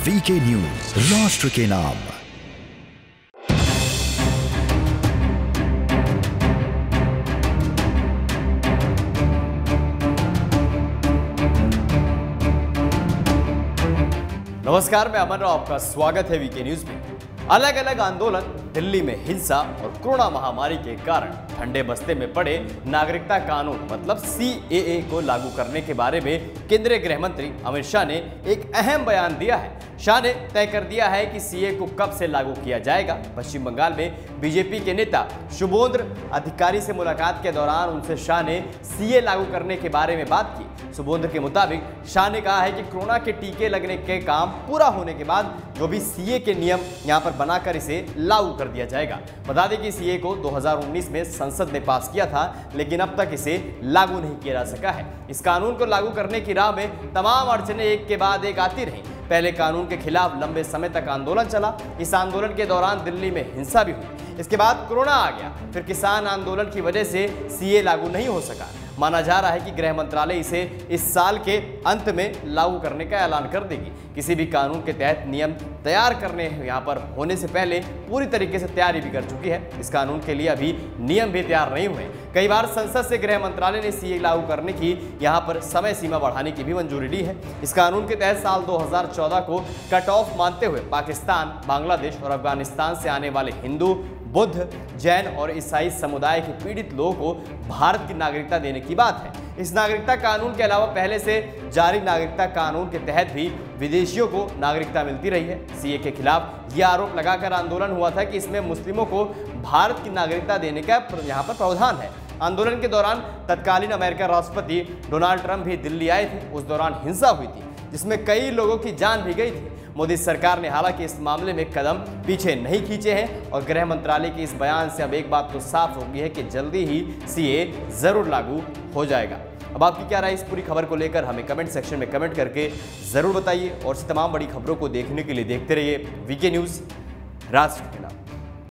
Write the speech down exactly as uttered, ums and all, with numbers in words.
VK news, राष्ट्र के नाम। नमस्कार, मैं अमन राव, आपका स्वागत है वीके न्यूज में। अलग अलग आंदोलन, दिल्ली में हिंसा और कोरोना महामारी के कारण ठंडे बस्ते में पड़े नागरिकता कानून मतलब सी ए ए को लागू करने के बारे में केंद्रीय गृह मंत्री अमित शाह ने एक अहम बयान दिया है। शाह ने तय कर दिया है कि सी ए को कब से लागू किया जाएगा। पश्चिम बंगाल में बीजेपी के नेता शुभेंदु अधिकारी से मुलाकात के दौरान उनसे शाह ने सी ए लागू करने के बारे में बात की। शुभेंदु के मुताबिक शाह ने कहा है कि कोरोना के टीके लगने के काम पूरा होने के बाद जो भी सी ए के नियम यहां पर बनाकर इसे लागू कर दिया जाएगा। बता दें कि सी ए को दो हज़ार उन्नीस में संसद ने पास किया था, लेकिन अब तक इसे लागू नहीं किया जा सका है। इस कानून को लागू करने की राह में तमाम अड़चनें एक के बाद एक आती रहीं। पहले कानून के खिलाफ लंबे समय तक आंदोलन चला। इस आंदोलन के दौरान दिल्ली में हिंसा भी हुई। इसके बाद कोरोना आ गया। फिर किसान आंदोलन की वजह से सी ए लागू नहीं हो सका। माना जा रहा है कि गृह मंत्रालय इसे इस साल के अंत में लागू करने का ऐलान कर देगी। किसी भी कानून के तहत नियम तैयार करने यहाँ पर होने से पहले पूरी तरीके से तैयारी भी कर चुकी है। इस कानून के लिए अभी नियम भी तैयार नहीं हुए। कई बार संसद से गृह मंत्रालय ने सी ए लागू करने की यहाँ पर समय सीमा बढ़ाने की भी मंजूरी ली है। इस कानून के तहत साल दो हज़ार चौदह को कट ऑफ मानते हुए पाकिस्तान, बांग्लादेश और अफगानिस्तान से आने वाले हिंदू, बुद्ध, जैन और ईसाई समुदाय के पीड़ित लोगों को भारत की नागरिकता देने की बात है। इस नागरिकता कानून के अलावा पहले से जारी नागरिकता कानून के तहत भी विदेशियों को नागरिकता मिलती रही है। सी ए के खिलाफ यह आरोप लगाकर आंदोलन हुआ था कि इसमें मुस्लिमों को भारत की नागरिकता देने का यहाँ पर प्रावधान है। आंदोलन के दौरान तत्कालीन अमेरिका राष्ट्रपति डोनाल्ड ट्रंप भी दिल्ली आए थे। उस दौरान हिंसा हुई थी, जिसमें कई लोगों की जान भी गई थी। मोदी सरकार ने हालांकि इस मामले में कदम पीछे नहीं खींचे हैं और गृह मंत्रालय के इस बयान से अब एक बात तो साफ हो गई है कि जल्दी ही सी ए जरूर लागू हो जाएगा। अब आपकी क्या राय इस पूरी खबर को लेकर हमें कमेंट सेक्शन में कमेंट करके जरूर बताइए और तमाम बड़ी खबरों को देखने के लिए देखते रहिए वीके न्यूज, राष्ट्र के नाम।